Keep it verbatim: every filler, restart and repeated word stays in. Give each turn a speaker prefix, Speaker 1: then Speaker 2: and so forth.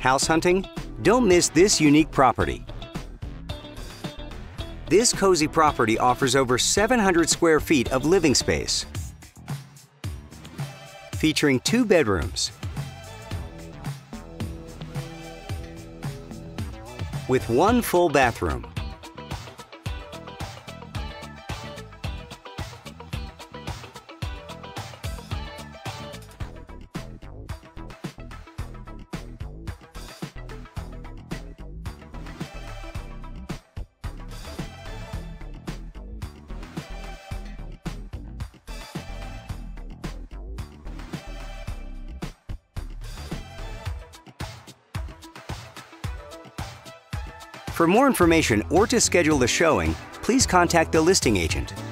Speaker 1: House hunting? Don't miss this unique property. This cozy property offers over seven hundred square feet of living space, featuring two bedrooms with one full bathroom. For more information or to schedule a showing, please contact the listing agent.